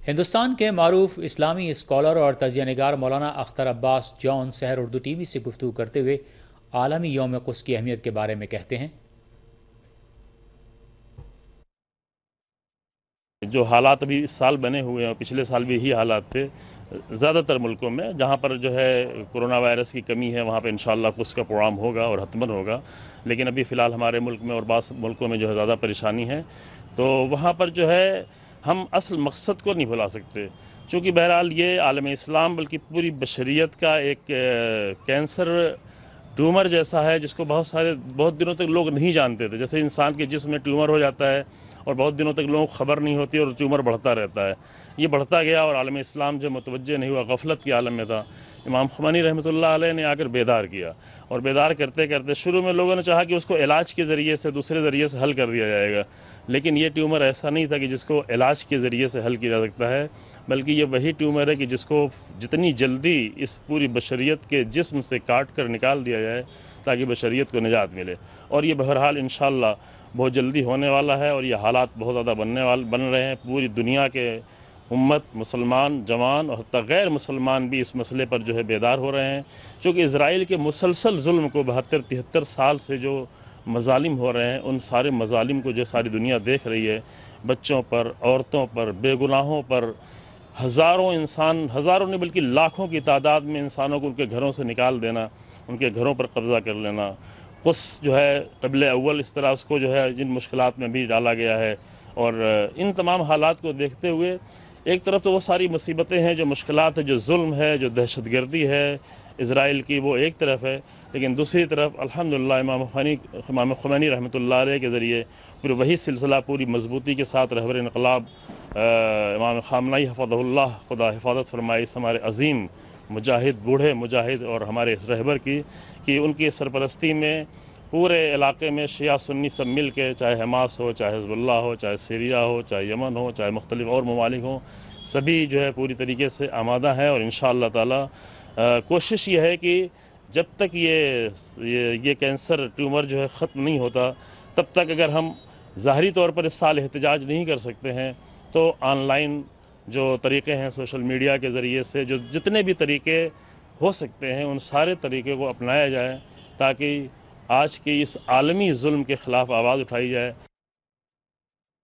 ہندوستان کے معروف اسلامی اسکالر اور تجزیہ نگار مولانا اختر عباس جون سحر اردو ٹی وی سے گفتگو کرتے ہوئے عالمی یوم قدس کی اہمیت کے بارے میں کہتے ہیں۔ جو حالات ابھی اس سال بنے ہوئے ہیں اور پچھلے سال بھی یہی حالات تھے زیادہ تر ملکوں میں، جہاں پر جو ہے کرونا وائرس کی کمی ہے وہاں پہ انشاءاللہ قدس کا پروگرام ہوگا اور حتماً ہوگا، لیکن ابھی فی الحال ہمارے ملک میں اور بعض ملکوں میں جو ہے زیادہ پریشانی ہے، تو وہاں پر جو ہے ہم اصل مقصد کو نہیں بھلا سکتے، چونکہ بہرحال یہ عالم اسلام بلکہ پوری بشریت کا ایک کینسر ٹیومر جیسا ہے جس کو بہت دنوں تک لوگ نہیں جانتے تھے، جیسے انسان کے جسم میں ٹیومر ہو جاتا ہے اور بہت دنوں تک لوگوں کو خبر نہیں ہوتی اور ٹیومر بڑھتا رہتا ہے، یہ بڑھتا گیا اور عالم اسلام جو متوجہ نہیں ہوا، غفلت کی عالم میں تھا، امام خمینی رحمۃ اللہ علیہ نے آ کر بیدار کیا، اور بیدار کرتے کرتے شروع میں لوگوں نے چاہا کہ اس کو علاج کے ذریعے سے دوسرے ذریعے سے حل کر دیا جائے گا، لیکن یہ ٹیومر ایسا نہیں تھا کہ جس کو علاج کے ذریعے سے حل کیا جا سکتا ہے، بلکہ یہ وہی ٹیومر ہے کہ جس کو جتنی جلدی اس پوری بشریت کے جسم سے کاٹ کر نکال دیا جائے تاکہ بشریت کو نجات ملے، اور یہ بہرحال انشاءاللہ بہت جلدی ہونے والا ہے، اور یہ حالات بہت زیادہ بن رہے ہیں، پوری دنیا کے امت، مسلمان، جوان اور حتیٰ غیر مسلمان بھی اس مسئلے پر جو ہے بیدار ہو رہے ہیں، چونکہ اسرائیل کے مسلسل ظلم کو 72-73 سال سے جو مظالم ہو رہے ہیں ان سارے مظالم کو جو ساری دنیا دیکھ رہی ہے، بچوں پر، عورتوں پر، بے گناہوں پر، ہزاروں نہیں بلکہ لاکھوں کی تعداد میں انسانوں کو ان کے گھروں سے نکال دینا، ان کے گھروں پر قبضہ کر لینا، قدس جو ہے قبل اول اس طرح اس کو جو ہے جن مشکلات میں بھی ڈالا گیا ہے، اور ان تمام حالات کو دیکھتے ہوئے ایک طرف تو وہ ساری مصیبتیں ہیں، جو مشکلات ہیں، جو ظلم ہے، جو دہشت گردی ہے اسرائیل کی، وہ ایک طرف ہے، لیکن دوسری طرف الحمدللہ امام خمینی رحمۃ اللہ علیہ کے ذریعے پھر وہی سلسلہ پوری مضبوطی کے ساتھ رہبر انقلاب امام خامنہئی حفظہ اللہ، خدا حفاظت فرمائے، اس ہمارے عظیم مجاہد، بوڑھے مجاہد اور ہمارے اس رہبر کی کہ ان کی سرپرستی میں پورے علاقے میں شیعہ سنی سب مل کے، چاہے حماس ہو، چاہے حزب اللہ ہو، چاہے سیریا ہو، چاہے یمن ہو، چاہے مختلف اور ممالک ہوں، سبھی جو ہے پوری طریقے سے آمادہ ہیں، اور انشاءاللہ تعالی کوشش یہ ہے کہ جب تک یہ کینسر ٹیومر جو ہے ختم نہیں ہوتا تب تک اگر ہم ظاہری طور پر اس سال احتجاج نہیں کر سکتے ہیں تو آن لائن جو طریقے ہیں، سوشل میڈیا کے ذریعے سے جو جتنے بھی طریقے ہو سکتے ہیں ان سارے طریقے کو اپنایا جائے تاکہ آج کے اس عالمی ظلم کے خلاف آواز اٹھائی جائے۔